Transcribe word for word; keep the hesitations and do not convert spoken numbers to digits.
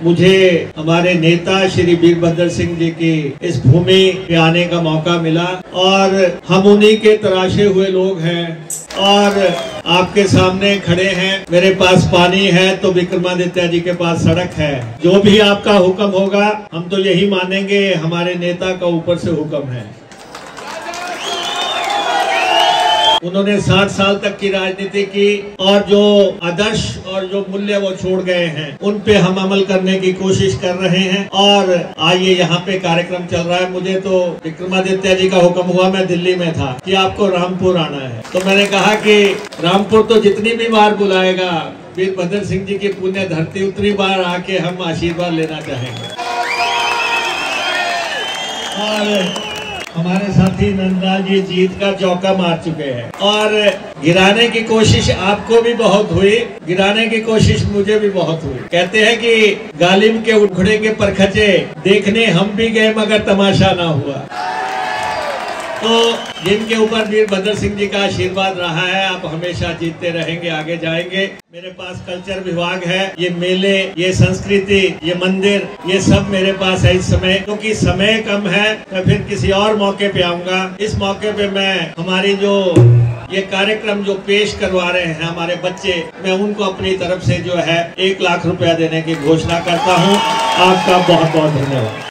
मुझे हमारे नेता श्री वीरभद्र सिंह जी की इस भूमि पे आने का मौका मिला और हम उन्हीं के तराशे हुए लोग हैं और आपके सामने खड़े हैं। मेरे पास पानी है तो विक्रमादित्य जी के पास सड़क है। जो भी आपका हुक्म होगा हम तो यही मानेंगे, हमारे नेता का ऊपर से हुक्म है। उन्होंने साठ साल तक की राजनीति की और जो आदर्श और जो मूल्य वो छोड़ गए हैं उन पे हम अमल करने की कोशिश कर रहे हैं। और आइए यहाँ पे कार्यक्रम चल रहा है। मुझे तो विक्रमादित्य जी का हुक्म हुआ, मैं दिल्ली में था, कि आपको रामपुर आना है। तो मैंने कहा कि रामपुर तो जितनी भी बार बुलाएगा, वीरभद्र सिंह जी की पुण्य धरती उतनी बार आके हम आशीर्वाद लेना चाहेंगे। और हमारे साथी नंदलाल जी जीत का चौका मार चुके हैं और गिराने की कोशिश आपको भी बहुत हुई, गिराने की कोशिश मुझे भी बहुत हुई। कहते हैं कि गालिब के उखड़े के परखचे देखने हम भी गए मगर तमाशा ना हुआ। तो जिनके ऊपर वीरभद्र सिंह जी का आशीर्वाद रहा है, आप हमेशा जीतते रहेंगे, आगे जाएंगे। मेरे पास कल्चर विभाग है, ये मेले, ये संस्कृति, ये मंदिर, ये सब मेरे पास है इस समय। क्योंकि समय कम है, मैं फिर किसी और मौके पे आऊंगा। इस मौके पे मैं हमारी जो ये कार्यक्रम जो पेश करवा रहे हैं हमारे बच्चे, मैं उनको अपनी तरफ से जो है एक लाख रुपया देने की घोषणा करता हूँ। आपका बहुत बहुत धन्यवाद।